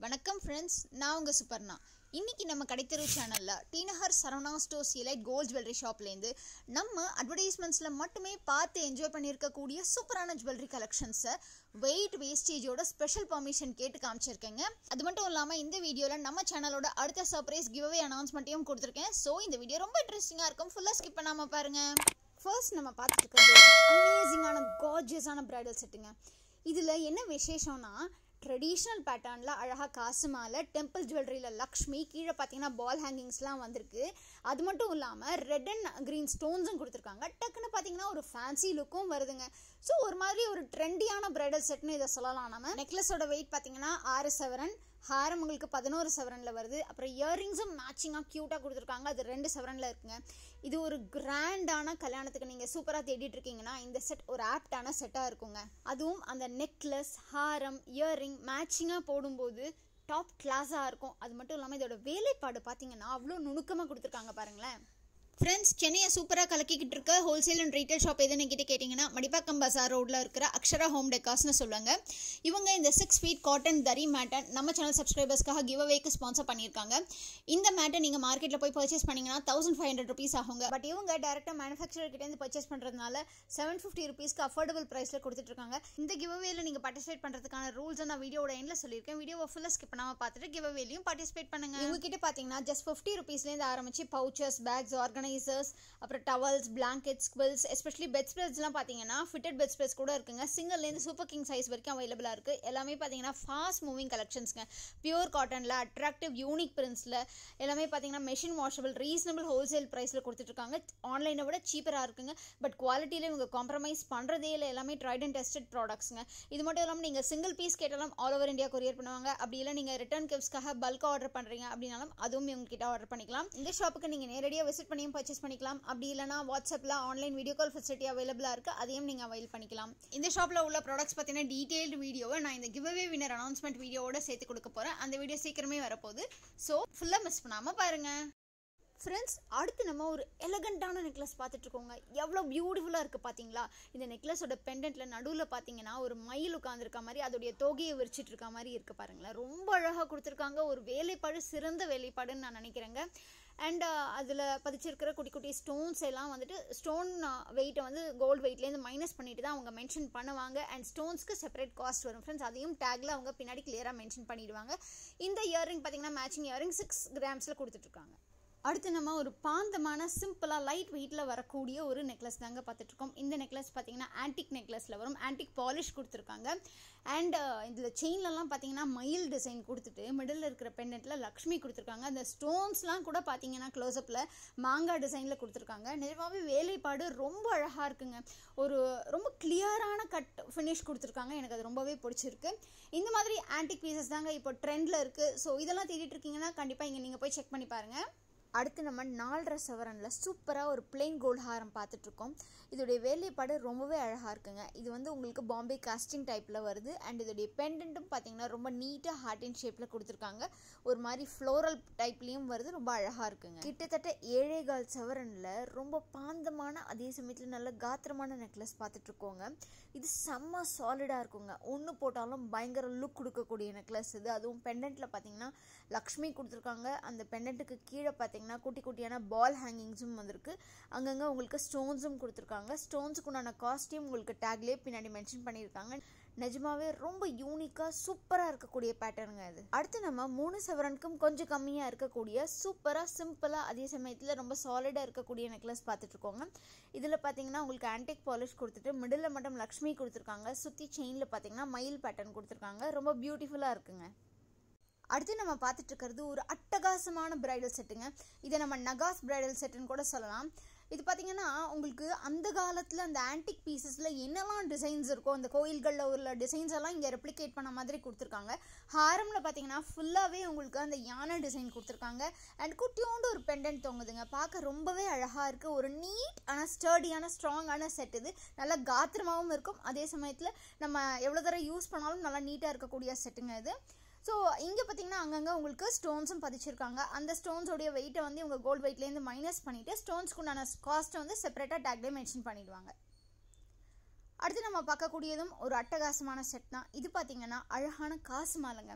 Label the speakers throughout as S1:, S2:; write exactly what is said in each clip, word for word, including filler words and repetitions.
S1: வணக்கம் ஃப்ரெண்ட்ஸ், நான் உங்கள் சுப்பர்ணா. இன்றைக்கி நம்ம கடை தெரு சேனலில் TNagar Sarava Stores Elite Gold Jewellery ஷாப்லேருந்து நம்ம அட்வர்டைஸ்மெண்ட்ஸில் மட்டுமே பார்த்து என்ஜாய் பண்ணியிருக்கக்கூடிய சூப்பரான ஜுவல்லரி கலெக்ஷன்ஸை வெயிட் வேஸ்டேஜோட ஸ்பெஷல் பர்மிஷன் கேட்டு காமிச்சிருக்கேங்க. அது மட்டும் இல்லாமல் இந்த வீடியோவில் நம்ம சேனலோட அடுத்த சர்ப்ரைஸ் கிவ்அவே அனௌன்ஸ்மெண்ட்டையும் கொடுத்துருக்கேன். ஸோ இந்த வீடியோ ரொம்ப இன்ட்ரெஸ்டிங்காக இருக்கும், ஃபுல்லாக ஸ்கிப் பண்ணாமல் பாருங்கள். ஃபர்ஸ்ட் நம்ம பார்த்துட்டு இருக்கிறது அமேசிங்கான கார்ஜியஸான பிரைடல் செட்டுங்க. இதில் என்ன விசேஷம்னா, ட்ரெடிஷ்னல் பேட்டர்னில் அழகாக காசு மாலை, டெம்பிள் ஜுவல்லரியில் லக்ஷ்மி, கீழே பார்த்தீங்கன்னா பால் ஹேங்கிங்ஸ்லாம் வந்திருக்கு. அது மட்டும் இல்லாமல் ரெட் அண்ட் க்ரீன் ஸ்டோன்ஸும் கொடுத்துருக்காங்க. டக்குன்னு பார்த்தீங்கன்னா ஒரு ஃபேன்சி லுக்கும் வருதுங்க. ஸோ ஒரு மாதிரி ஒரு ட்ரெண்டியான பிரைடல் செட்னு இதை சொல்லலாம். நம்ம நெக்லஸோட வெயிட் பார்த்தீங்கன்னா ஆறு சவரன், ஹாரம் உங்களுக்கு பதினோரு சவரனில் வருது. அப்புறம் இயர்ரிங்ஸும் மேட்சிங்காக க்யூட்டாக கொடுத்துருக்காங்க, அது ரெண்டு சவரனில் இருக்குங்க. இது ஒரு கிராண்டான கல்யாணத்துக்கு நீங்கள் சூப்பராக தேடிட்டு இருக்கீங்கன்னா இந்த செட் ஒரு ஆப்டான செட்டாக இருக்குங்க. அதுவும் அந்த நெக்லஸ், ஹாரம், இயர்ரிங் மேட்சிங்காக போடும்போது டாப் கிளாஸாக இருக்கும். அது மட்டும் இல்லாமல் இதோட வேலைப்பாடு பார்த்தீங்கன்னா அவ்வளோ நுணுக்கமாக கொடுத்துருக்காங்க பாருங்களேன். ஃப்ரெண்ட்ஸ், சென்னையை சூப்பராக கலக்கிக்கிட்டு இருக்க ஹோல்சேல் அண்ட் ரீட்டைல் ஷாப் எதுன்னு கிட்டே கேட்டிங்கன்னா மடிப்பாக்கம் பசார் ரோட்டில் இருக்கிற அக்ஷரா ஹோம் டெக்கார்ஸ்னு சொல்லுவாங்க. இவங்க இந்த சிக்ஸ் ஃபீட் காட்டன் தரி மேட்டை நம்ம சேனல் சப்ஸ்கிரைபர்ஸ்க்காக கிவ் அவேக்கு ஸ்பான்சர் பண்ணியிருக்காங்க. இந்த மேட்டை நீங்கள் மார்க்கெட்டில் போய் பர்ச்சேஸ் பண்ணிங்கன்னா தௌசண்ட் ஃபைவ் ஹண்ட்ரட் ருபீஸ் ஆகுங்க. பட் இவங்க டேரெக்டாக மேனுஃபேக்சரர் கிட்டேருந்து பர்ச்சேஸ் பண்ணுறதுனால செவன் ஃபிஃப்டி ருபீஸ்க்கு அஃபோர்டபுள் ப்ரைஸில் கொடுத்துட்ருக்காங்க. இந்த கிவ் அவேல நீங்கள் பார்ட்டிசிபேட் பண்ணுறதுக்கான ரூல்ஸை நான் வீடியோட எண்டில் சொல்லியிருக்கேன். வீடியோவை ஃபுல்லாக ஸ்கிப் பண்ணாமல் பார்த்துட்டு கிவ் அவேலையும் பார்ட்டிசிபேட் பண்ணுங்கள். இவங்க கிட்ட பார்த்தீங்கன்னா ஜஸ்ட் ஃபிஃப்டி ருபீஸ்லேருந்து ஆரம்பிச்சு பவுச்சஸ், பேக்ஸ், ஆர்கனைசர்ஸ், அப்புறம் towels, blankets, quilts, especially bed ஸ்ப்ரெட்ஸ்லாம் பார்த்தீங்கன்னா ஃபிட்டட் பெட் ஸ்ப்ரெட்ஸ் கூட இருக்குங்க. சிங்கிள்லேருந்து சூப்பர் கிங் சைஸ் வரைக்கும் அவைலபிளாக இருக்குது. எல்லாமே பார்த்தீங்கன்னா ஃபாஸ்ட் மூவிங் கலெக்ஷன்ஸ்ங்க. பியூர் காட்டனில் அட்ராக்டிவ் யூனிக் பிரிண்ட்ஸில் எல்லாமே பார்த்தீங்கன்னா மெஷின் வாஷபிள், ரீசனபிள் ஹோல்சேல் ப்ரைஸில் கொடுத்துட்ருக்காங்க. ஆன்லைனை விட சீப்பராக இருக்குங்க. பட் குவாலிட்டியில் இவங்க காம்ப்ரமைஸ் பண்ணுறதே இல்லை. எல்லாமே ட்ரைட் அண்ட் டெஸ்டட் ப்ராடக்ட்ஸுங்க. இது மட்டும் இல்லாமல் நீங்கள் சிங்கிள் பீஸ் கேட்டாலும் ஆல் ஓவர் இந்தியா கொரியர் பண்ணுவாங்க. அப்படி இல்லை நீங்கள் ரிட்டர்ன் கிஃப்ட்ஸ்க்காக பல்காக ஆர்டர் பண்ணுறீங்க அப்படின்னாலும் அதுவும் இவங்க கிட்ட ஆர்டர் பண்ணிக்கலாம். இந்த ஷாப்புக்கு நீங்கள் நேரடியாக விசிட் பண்ணியும் பர்ச்சேஸ் பண்ணிக்கலாம். அப்படி இல்லைனா வாட்ஸ்அப்பில் ஆன்லைன் வீடியோ கால் ஃபெசிலிட்டி அவைலபிளாக இருக்குது, அதையும் நீங்கள் அவைல் பண்ணிக்கலாம். இந்த ஷாப்பில் உள்ள ப்ராடக்ட்ஸ் பார்த்தீங்கன்னா டீட்டெயில்டு வீடியோவை நான் இந்த கிவ் அவே வின்னர் அனௌன்ஸ்மெண்ட் வீடியோவோட சேர்த்து கொடுக்க போகிறேன். அந்த வீடியோ சீக்கிரமே வரப்போகுது. ஸோ ஃபுல்லாக மிஸ் பண்ணாமல் பாருங்கள். ஃப்ரெண்ட்ஸ், அடுத்து நம்ம ஒரு எலகண்டான நெக்லஸ் பார்த்துட்டு இருக்கோங்க. எவ்வளோ பியூட்டிஃபுல்லாக இருக்குது பார்த்தீங்களா? இந்த நெக்லஸோட பெண்டன்ட்டில் நடுவில் பார்த்தீங்கன்னா ஒரு மயில் உட்காந்துருக்க மாதிரி அதோடைய தோகையை விரிச்சிட்டு இருக்க மாதிரி இருக்குது பாருங்களேன். ரொம்ப அழகாக கொடுத்துருக்காங்க. ஒரு வேலைப்பாடு, சிறந்த வேலைப்பாடுன்னு நான் நினைக்கிறேங்க. அண்ட் அதில் பதிச்சிருக்கிற குட்டி குட்டி ஸ்டோன்ஸ் எல்லாம் வந்துட்டு ஸ்டோன் வெயிட்டை வந்து கோல்டு வெயிட்லேருந்து மைனஸ் பண்ணிட்டு தான் அவங்க மென்ஷன் பண்ணுவாங்க. அண்ட் ஸ்டோன்ஸ்க்கு செப்பரேட் காஸ்ட் வரும் ஃப்ரெண்ட்ஸ். அதையும் டேக்கில் அவங்க பின்னாடி கிளியராக மென்ஷன் பண்ணிடுவாங்க. இந்த இயரிங் பார்த்தீங்கன்னா மேட்சிங் இயரிங் சிக்ஸ் கிராம்ஸில் கொடுத்துட்ருக்காங்க. அடுத்து நம்ம ஒரு பாந்தமான சிம்பிளாக லைட் வெயிட்டில் வரக்கூடிய ஒரு நெக்லஸ் தாங்க பார்த்துட்ருக்கோம். இந்த நெக்லஸ் பார்த்தீங்கன்னா ஆன்டிக் நெக்லஸில் வரும். ஆன்டிக் பாலிஷ் கொடுத்துருக்காங்க. அண்ட் இதில் செயின்லலாம் பார்த்தீங்கன்னா மயில் டிசைன் கொடுத்துட்டு மிடில் இருக்கிற பெண்டன்ட்டில் லக்ஷ்மி கொடுத்துருக்காங்க. அந்த ஸ்டோன்ஸ்லாம் கூட பார்த்தீங்கன்னா க்ளோஸ்அப்பில் மாங்காய் டிசைனில் கொடுத்துருக்காங்க. நிஜமாகவே வேலைப்பாடு ரொம்ப அழகாக இருக்குங்க. ஒரு ரொம்ப கிளியரான கட் ஃபினிஷ் கொடுத்துருக்காங்க. எனக்கு அது ரொம்பவே பிடிச்சிருக்கு. இந்த மாதிரி ஆன்டிக் பீசஸ் தாங்க இப்போ ட்ரெண்டில் இருக்குது. ஸோ இதெல்லாம் தேடிட்டு இருக்கீங்கன்னா கண்டிப்பாக இங்கே நீங்கள் போய் செக் பண்ணி பாருங்கள். அடுத்து நம்ம நாலரை சவரனில் சூப்பராக ஒரு பிளெயின் கோல்டு ஹாரம் பார்த்துட்ருக்கோம். இதோடைய வேலைப்பாடு ரொம்பவே அழகாக இருக்குங்க. இது வந்து உங்களுக்கு பாம்பே காஸ்டிங் டைப்பில் வருது. அண்ட் இதோடைய பெண்டன்ட்டும் பார்த்தீங்கன்னா ரொம்ப நீட்டாக ஹார்ட் அண்ட் ஷேப்பில் கொடுத்துருக்காங்க. ஒரு மாதிரி ஃப்ளோரல் டைப்லேயும் வருது. ரொம்ப அழகாக இருக்குங்க. கிட்டத்தட்ட ஏழே கால் சவரனில் ரொம்ப பாந்தமான அதே சமயத்தில் நல்ல காத்திரமான நெக்லஸ் பார்த்துட்ருக்கோங்க. இது செம்ம சாலிடாக இருக்குங்க. ஒன்று போட்டாலும் பயங்கர லுக் கொடுக்கக்கூடிய நெக்லஸ் இது. அதுவும் பெண்டன்ட்டில் பார்த்தீங்கன்னா லக்ஷ்மி கொடுத்துருக்காங்க. அந்த பெண்டன்ட்டுக்கு கீழே பார்த்தீங்கன்னா குட்டி குட்டியான பால் ஹேங்கிங்ஸும் வந்திருக்கு. அங்கங்கே உங்களுக்கு ஸ்டோன்ஸும் கொடுத்துருக்காங்க. ஸ்டோன்ஸுக்கு உண்டான காஸ்டியூம் உங்களுக்கு டேக்லேயே பின்னாடி மென்ஷன் பண்ணியிருக்காங்க. நிஜமாவே ரொம்ப யூனிக்காக சூப்பராக இருக்கக்கூடிய பேட்டர்னுங்க இது. அடுத்து நம்ம மூணு சவரனுக்கும் கொஞ்சம் கம்மியாக இருக்கக்கூடிய சூப்பராக சிம்பிளாக அதே சமயத்தில் ரொம்ப சாலிடாக இருக்கக்கூடிய நெக்லஸ் பார்த்துட்ருக்கோங்க. இதில் பார்த்தீங்கன்னா உங்களுக்கு ஆன்டிக் பாலிஷ் கொடுத்துட்டு மிடில் மட்டும் லக்ஷ்மி கொடுத்துருக்காங்க. சுற்றி செயினில் பார்த்தீங்கன்னா மயில் பேட்டர்ன் கொடுத்துருக்காங்க. ரொம்ப பியூட்டிஃபுல்லாக இருக்குங்க. அடுத்து நம்ம பார்த்துட்டு இருக்கிறது ஒரு அட்டகாசமான பிரைடல் செட்டுங்க. இதை நம்ம நகாஸ் பிரைடல் செட்டுன்னு கூட சொல்லலாம். இது பார்த்தீங்கன்னா உங்களுக்கு அந்த காலத்தில் அந்த ஆன்டிக் பீசஸில் என்னெல்லாம் டிசைன்ஸ் இருக்கோ அந்த கோயில்களில் உள்ள டிசைன்ஸ் எல்லாம் இங்கே ரெப்ளிகேட் பண்ண மாதிரி கொடுத்துருக்காங்க. ஹாரமில் பார்த்தீங்கன்னா ஃபுல்லாகவே உங்களுக்கு அந்த யானை டிசைன் கொடுத்துருக்காங்க. அண்ட் குட்டியோண்டு ஒரு பெண்டன்ட் தொங்குதுங்க. பார்க்க ரொம்பவே அழகாக இருக்குது. ஒரு நீட் ஆனால் ஸ்டர்டியான ஸ்ட்ராங்கான செட் இது. நல்லா காத்திரமாகவும் இருக்கும். அதே சமயத்தில் நம்ம எவ்வளோ தடவை யூஸ் பண்ணாலும் நல்லா நீட்டாக இருக்கக்கூடிய செட்டுங்க இது. ஸோ இங்கே பார்த்தீங்கன்னா அங்கங்கே உங்களுக்கு ஸ்டோன்ஸும் பதிச்சிருக்காங்க. அந்த ஸ்டோன்ஸோடைய வெயிட்டை வந்து இவங்க கோல்டு வெயிட்லேருந்து மைனஸ் பண்ணிவிட்டு ஸ்டோன்ஸ்க்குண்டான காஸ்ட்டை வந்து செப்பரேட்டாக டேக்லேயே மென்ஷன் பண்ணிடுவாங்க. அடுத்து நம்ம பார்க்கக்கூடியதும் ஒரு அட்டகாசமான செட் தான். இது பார்த்தீங்கன்னா அழகான காசு மாலைங்க.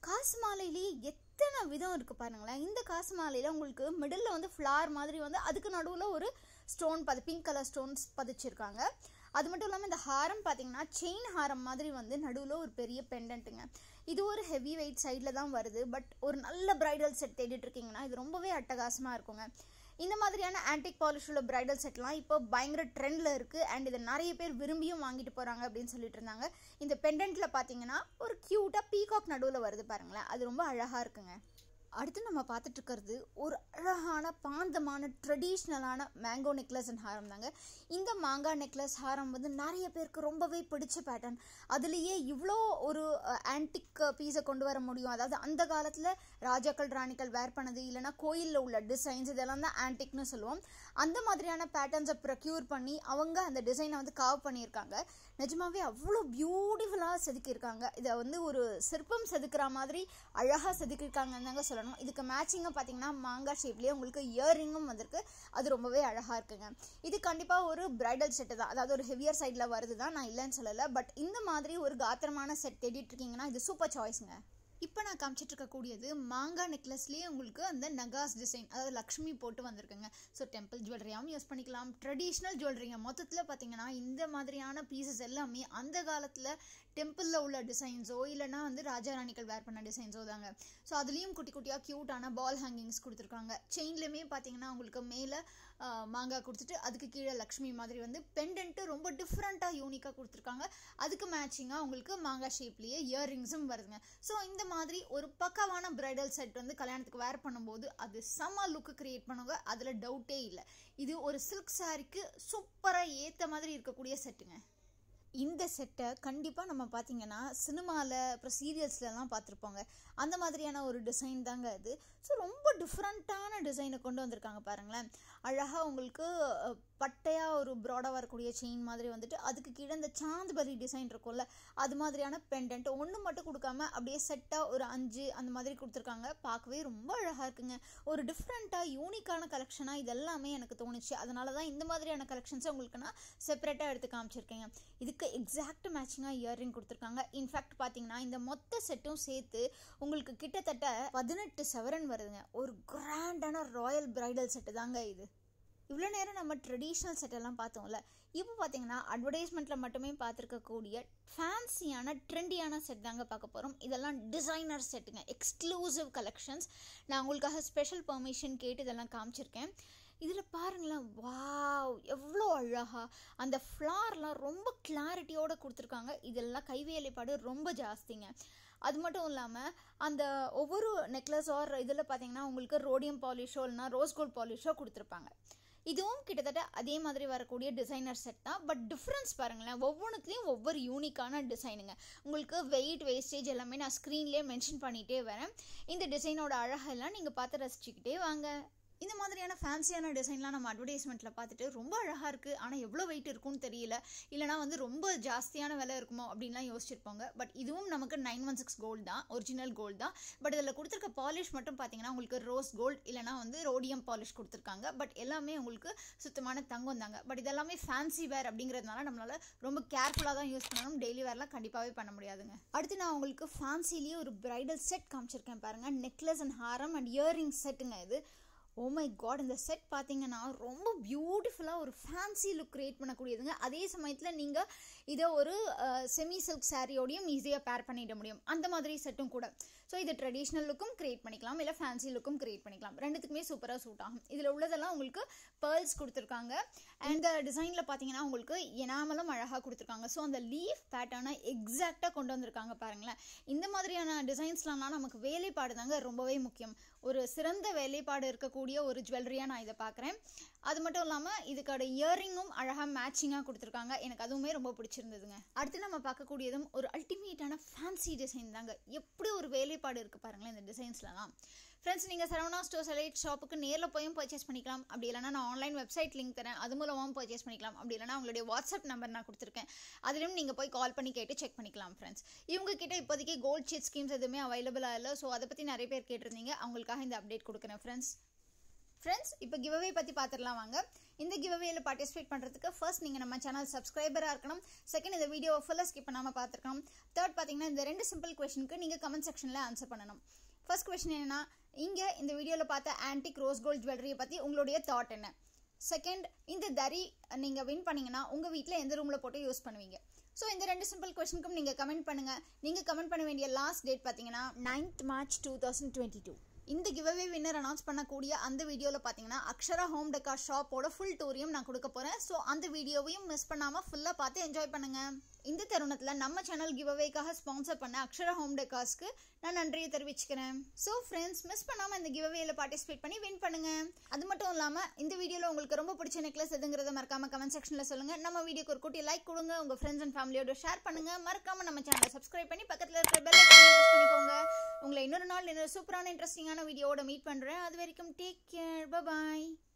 S1: காசு மாலையிலேயே எத்தனை விதம் இருக்குது பாருங்களேன். இந்த காசு மாலையில் உங்களுக்கு மிடில் வந்து ஃப்ளார் மாதிரி வந்து அதுக்கு நடுவில் ஒரு ஸ்டோன் பதி பிங்க் கலர் ஸ்டோன்ஸ் பதிச்சிருக்காங்க. அது மட்டும் இல்லாமல் இந்த ஹாரம் பார்த்தீங்கன்னா செயின் ஹாரம் மாதிரி வந்து நடுவில் ஒரு பெரிய பெண்டன்ட்டுங்க. இது ஒரு ஹெவி வெயிட் சைடில் தான் வருது. பட் ஒரு நல்ல பிரைடல் செட் தேடிட்டு இருக்கீங்கன்னா இது ரொம்பவே அட்டகாசமாக இருக்குங்க. இந்த மாதிரியான ஆன்டிக் பாலிஷ் உள்ள பிரைடல் செட்லாம் இப்போ பயங்கர ட்ரெண்டில் இருக்குது. அண்ட் இதை நிறைய பேர் விரும்பியும் வாங்கிட்டு போகிறாங்க அப்படின்னு சொல்லிட்டு இருந்தாங்க. இந்த பெண்டன்ட்டில் பார்த்தீங்கன்னா ஒரு க்யூட்டாக பீகாக் நடுவில் வருது பாருங்களேன். அது ரொம்ப அழகாக இருக்குங்க. அடுத்து நம்ம பார்த்துட்டு இருக்கிறது ஒரு அழகான பாந்தமான ட்ரெடிஷ்னலான மேங்கோ நெக்லஸ் அண்ட் ஹாரம் தாங்க. இந்த மாங்காய் நெக்லஸ் ஹாரம் வந்து நிறைய பேருக்கு ரொம்பவே பிடிச்ச பேட்டர்ன். அதுலேயே இவ்வளோ ஒரு ஆன்டிக் பீஸை கொண்டு வர முடியும். அதாவது அந்த காலத்தில் ராஜாக்கள் ராணிகள் வேர் பண்ணது இல்லைனா கோயிலில் உள்ள டிசைன்ஸ் இதெல்லாம் தான் ஆன்டிக்னு சொல்லுவோம். அந்த மாதிரியான பேட்டர்ன்ஸை ப்ரொக்யூர் பண்ணி அவங்க அந்த டிசைனை வந்து காவ் பண்ணியிருக்காங்க. நிஜமாவே அவ்வளோ பியூட்டிஃபுல்லாக செதுக்கியிருக்காங்க. இதை வந்து ஒரு சிற்பம் செதுக்கிற மாதிரி அழகாக செதுக்கியிருக்காங்கன்னு தாங்க சொல்லணும். இதுக்கு மேட்சிங்காக பார்த்தீங்கன்னா மாங்காய் ஷேப்லேயே உங்களுக்கு இயரிங்கும் வந்திருக்கு. அது ரொம்பவே அழகாக இருக்குங்க. இது கண்டிப்பாக ஒரு பிரைடல் செட்டு தான். அதாவது ஒரு ஹெவியர் சைடில் வருது தான், நான் இல்லைன்னு சொல்லலை. பட் இந்த மாதிரி ஒரு காத்திரமான செட் தேடிட்டு இருக்கீங்கன்னா இது சூப்பர் சாய்ஸுங்க. இப்போ நான் காமிச்சிட்டு இருக்கக்கூடியது மாங்காய் நெக்லஸ்லேயே உங்களுக்கு அந்த நகாஸ் டிசைன், அதாவது லக்ஷ்மி போட்டு வந்திருக்குங்க. ஸோ டெம்பிள் ஜுவல்லரியாகவும் யூஸ் பண்ணிக்கலாம், ட்ரெடிஷ்னல் ஜுவல்லரிங்க. மொத்தத்தில் பார்த்தீங்கன்னா இந்த மாதிரியான பீசஸ் எல்லாமே அந்த காலத்தில் டெம்பிளில் உள்ள டிசைன்ஸோ இல்லைனா வந்து ராஜா ராணிகள் வேர் பண்ண டிசைன்ஸோ தாங்க. ஸோ அதுலேயும் குட்டி குட்டியாக க்யூட்டான பால் ஹேங்கிங்ஸ் கொடுத்துருக்காங்க. செயின்லேயுமே பார்த்தீங்கன்னா உங்களுக்கு மேலே மாங்காய் கொடுத்துட்டு அதுக்கு கீழே லக்ஷ்மி மாதிரி வந்து பெண்டன்ட்டு ரொம்ப டிஃப்ரெண்ட்டாக யூனிக்காக கொடுத்துருக்காங்க. அதுக்கு மேட்சிங்காக உங்களுக்கு மாங்காய் ஷேப்லேயே இயர்ரிங்ஸும் வருதுங்க. ஸோ இந்த மாதிரி ஒரு பக்காவான பிரைடல் செட் வந்து கல்யாணத்துக்கு வேர் பண்ணும்போது அது செம்ம லுக்கு கிரியேட் பண்ணுங்க, அதில் டவுட்டே இல்லை. இது ஒரு சில்க் சாரிக்கு சூப்பராக ஏற்ற மாதிரி இருக்கக்கூடிய செட்டுங்க. இந்த செட்டை கண்டிப்பாக நம்ம பார்த்தீங்கன்னா சினிமாவில் அப்புறம் சீரியல்ஸ்லலாம் பார்த்துருப்போங்க. அந்த மாதிரியான ஒரு டிசைன் தாங்க அது. ஸோ ரொம்ப டிஃப்ரெண்ட்டான டிசைனை கொண்டு வந்திருக்காங்க பாருங்களேன். அழகாக உங்களுக்கு பட்டையாக ஒரு ப்ராடாக வரக்கூடிய செயின் மாதிரி வந்துட்டு அதுக்கு கீழே இந்த சாந்துபரி டிசைன் இருக்கும்ல அது மாதிரியான பெண்டன்ட் ஒன்று மட்டும் கொடுக்காம அப்படியே செட்டாக ஒரு அஞ்சு அந்த மாதிரி கொடுத்துருக்காங்க. பார்க்கவே ரொம்ப அழகாக இருக்குங்க. ஒரு டிஃப்ரெண்ட்டாக யூனிக்கான கலெக்ஷனாக இதெல்லாமே எனக்கு தோணுச்சு. அதனால தான் இந்த மாதிரியான கலெக்ஷன்ஸை உங்களுக்கு நான் செப்பரேட்டாக எடுத்து காமிச்சிருக்கேங்க. இதுக்கு எக்ஸாக்ட் மேட்சிங்காக இயரிங் கொடுத்துருக்காங்க. இன்ஃபேக்ட் பார்த்தீங்கன்னா இந்த மொத்த செட்டும் சேர்த்து உங்களுக்கு கிட்டத்தட்ட பதினெட்டு சவரன் வருதுங்க. ஒரு கிராண்டான ராயல் பிரைடல் செட்டு தாங்க இது. இவ்வளோ நேரம் நம்ம ட்ரெடிஷ்னல் செட்டெல்லாம் பார்த்தோம்ல, இப்போ பார்த்தீங்கன்னா அட்வர்டைஸ்மெண்ட்டில் மட்டுமே பார்த்துருக்கக்கூடிய ஃபேன்சியான ட்ரெண்டியான செட் தாங்க பார்க்க போகிறோம். இதெல்லாம் டிசைனர் செட்டுங்க, எக்ஸ்க்ளூசிவ் கலெக்ஷன்ஸ். நான் உங்களுக்காக ஸ்பெஷல் பர்மிஷன் கேட்டு இதெல்லாம் காமிச்சிருக்கேன். இதில் பாருங்களேன், வாவ் எவ்வளோ அழகாக அந்த ஃப்ளார்லாம் ரொம்ப கிளாரிட்டியோடு கொடுத்துருக்காங்க. இதெல்லாம் கைவேலைப்பாடு ரொம்ப ஜாஸ்திங்க. அது மட்டும் இல்லாமல் அந்த ஒவ்வொரு நெக்லஸ் ஆர் இதில் பார்த்தீங்கன்னா உங்களுக்கு ரோடியம் பாலிஷோ இல்லைனா ரோஸ் கோல்ட் பாலிஷோ கொடுத்துருப்பாங்க. இதுவும் கிட்டத்தட்ட அதே மாதிரி வரக்கூடிய டிசைனர் செட் தான். பட் டிஃப்ரென்ஸ் பாருங்களேன், ஒவ்வொன்றுத்துலேயும் ஒவ்வொரு யூனிக்கான டிசைனுங்க. உங்களுக்கு வெயிட் வேஸ்டேஜ் எல்லாமே நான் ஸ்க்ரீன்லேயே மென்ஷன் பண்ணிகிட்டே வரேன். இந்த டிசைனோட அழகெல்லாம் நீங்கள் பார்த்து ரசிச்சுக்கிட்டே வாங்க. இந்த மாதிரியான ஃபேன்சியான டிசைன்லாம் நம்ம அட்வர்டைஸ்மெண்ட்டில் பார்த்துட்டு ரொம்ப அழகாக இருக்குது, ஆனால் எவ்வளோ வெயிட் இருக்குன்னு தெரியல, இல்லைனா வந்து ரொம்ப ஜாஸ்தியான விலை இருக்குமோ அப்படின்லாம் யோசிச்சிருப்பாங்க. பட் இதுவும் நமக்கு நைன் ஒன் சிக்ஸ் கோல்டு தான், ஒரிஜினல் கோல்டு தான். பட் இதில் கொடுத்துருக்க பாலிஷ் மட்டும் பார்த்தீங்கன்னா உங்களுக்கு ரோஸ் கோல்டு இல்லைனா வந்து ரோடியம் பாலிஷ் கொடுத்துருக்காங்க. பட் எல்லாமே உங்களுக்கு சுத்தமான தங்கம் தாங்க. பட் இதெல்லாமே ஃபேன்சி வேர் அப்படிங்கிறதுனால நம்மளால் ரொம்ப கேர்ஃபுல்லாக தான் யூஸ் பண்ணணும். டெய்லி வேர்லாம் கண்டிப்பாகவே பண்ண முடியாதுங்க. அடுத்து நான் உங்களுக்கு ஃபேன்சிலேயே ஒரு பிரைடல் செட் காமிச்சிருக்கேன் பாருங்கள். Necklace and haram and earring செட்டுங்க இது. ஓ மை காட், இந்த செட் பார்த்தீங்கன்னா ரொம்ப பியூட்டிஃபுல்லாக ஒரு ஃபேன்சி லுக் க்ரியேட் பண்ணக்கூடியதுங்க. அதே சமயத்தில் நீங்கள் இதை ஒரு செமி சில்க் சாரியோடையும் ஈஸியாக பேர் பண்ணிட முடியும். அந்த மாதிரி செட்டும் கூட. ஸோ இது ட்ரெடிஷ்னல் லுக்கும் க்ரியேட் பண்ணிக்கலாம், இல்லை ஃபேன்சி லுக்கும் க்ரியேட் பண்ணிக்கலாம். ரெண்டுத்துக்குமே சூப்பராக சூட் ஆகும். இதில் உள்ளதெல்லாம் உங்களுக்கு பேர்ல்ஸ் கொடுத்துருக்காங்க. இந்த டிசைனில் பார்த்தீங்கன்னா உங்களுக்கு எனாமலும் அழகாக கொடுத்துருக்காங்க. ஸோ அந்த லீஃப் பேட்டர்னை எக்ஸாக்டாக கொண்டு வந்திருக்காங்க பாருங்களேன். இந்த மாதிரியான டிசைன்ஸ்லாம் நமக்கு வேலைப்பாடு தாங்க ரொம்பவே முக்கியம். ஒரு சிறந்த வேலைப்பாடு இருக்கக்கூடிய ஒரு ஜுவல்லரியாக நான் இதை பார்க்குறேன். அது மட்டும் இல்லாமல் இதுக்கோட இயரிங்கும் அழகாக மேட்சிங்காக கொடுத்துருக்காங்க. எனக்கு அதுவுமே ரொம்ப பிடிச்சிருந்ததுங்க. அடுத்து நம்ம பார்க்கக்கூடியதும் ஒரு அல்டிமேட்டான ஃபேன்சி டிசைன் தாங்க. எப்படி ஒரு வேலைப்பாடு இருக்குது பாருங்களேன் இந்த டிசைன்ஸ்லாம். ஃப்ரெண்ட்ஸ், நீங்கள் சரவணா ஸ்டோர்ஸ் எலைட் ஷாப்புக்கு நேரில் போயும் பர்ச்சேஸ் பண்ணிக்கலாம். அப்படி இல்லைனா நான் ஆன்லைன் வெப்சைட் லிங்க் தரேன், அது மூலமாகவும் பர்ச்சேஸ் பண்ணிக்கலாம். அப்படி இல்லைனா உங்களுடைய வாட்ஸ்அப் நம்பர் நான் கொடுத்துருக்கேன், அதிலும் நீங்கள் போய் கால் பண்ணி கேட்டு செக் பண்ணிக்கலாம். ஃப்ரெண்ட்ஸ், இவங்க கிட்ட இப்போதைக்கு கோல்ட் ஷீட் ஸ்கீம்ஸ் எதுவுமே அவைலபிளாக இல்லை. ஸோ அதை பற்றி நிறைய பேர் கேட்டிருந்தீங்க, அவங்களுக்காக இந்த அப்டேட் கொடுக்குறேன். ஃப்ரெண்ட்ஸ், ஃப்ரெண்ட்ஸ், இப்போ கிவ்அவே பற்றி பார்த்துடலாம் வாங்க. இந்த கிவ்அவேல பார்ட்டிசிபேட் பண்ணுறதுக்கு ஃபர்ஸ்ட் நீங்கள் நம்ம சேனல் சப்ஸ்கிரைபராக இருக்கணும். செகண்ட், இந்த வீடியோவை ஃபுல்லாக ஸ்கிப் பண்ணாமல் பார்த்துருக்கணும். தேர்ட், பார்த்தீங்கன்னா இந்த ரெண்டு சிம்பிள் கொஸ்டினுக்கு நீங்கள் கமெண்ட் செக்ஷனில் ஆன்சர் பண்ணணும். ஃபர்ஸ்ட் கொஸ்டின் என்னன்னா, இங்கே இந்த வீடியோவில் பார்த்த ஆன்டிக் ரோஸ் கோல்ட் ஜுவல்லரியை பற்றி உங்களுடைய தாட் என்ன? செகண்ட், இந்த தரி நீங்கள் வின் பண்ணிங்கன்னா உங்கள் வீட்டில் எந்த ரூமில் போட்டு யூஸ் பண்ணுவீங்க? ஸோ இந்த ரெண்டு சிம்பிள் கொஸ்டினுக்கும் நீங்கள் கமெண்ட் பண்ணுங்கள். நீங்கள் கமெண்ட் பண்ண வேண்டிய லாஸ்ட் டேட் பார்த்தீங்கன்னா ninth March two thousand twenty two. இந்த கிவ்அவே வின்னர் அனௌன்ஸ் பண்ணக்கூடிய அந்த வீடியோவில் பார்த்தீங்கன்னா அக்ஷரா ஹோம் டெக்கார் ஷாப்போட ஃபுல் டூரையும் நான் கொடுக்க போகிறேன். ஸோ அந்த வீடியோவையும் மிஸ் பண்ணாமல் ஃபுல்லாக பார்த்து என்ஜாய் பண்ணுங்கள். இந்த தருணத்தில் நம்ம சேனல் கிவ்அவேக்காக ஸ்பான்சர் பண்ண அக்ஷரா ஹோம் டெக்கார்ஸ்க்கு நான் நன்றியை தெரிவிச்சுக்கிறேன். ஸோ ஃப்ரெண்ட்ஸ், மிஸ் பண்ணாமல் இந்த கிவ்அவேல பார்ட்டிசிபேட் பண்ணி வின் பண்ணுங்கள். அது மட்டும் இல்லாமல் இந்த வீடியோவில் உங்களுக்கு ரொம்ப பிடிச்ச நெக்லஸ் எதுங்கிறத மறக்காம கமெண்ட் செக்ஷனில் சொல்லுங்கள். நம்ம வீடியோக்கு ஒரு குட்டி லைக் கொடுங்க, உங்கள் ஃப்ரெண்ட்ஸ் அண்ட் ஃபேமிலியோட ஷேர் பண்ணுங்கள். மறக்காம நம்ம சேனலை சப்ஸ்கிரைப் பண்ணி பக்கத்தில் இருக்கிற பெல் ஐகானை ப்ரெஸ் பண்ணிக்கோங்க. உங்களை இன்னொரு நாள் இன்னொரு சூப்பரான இன்ட்ரெஸ்டிங்கான வீடியோவோட மீட் பண்ணுறேன். அது வரைக்கும் டேக் கேர், பை பாய்.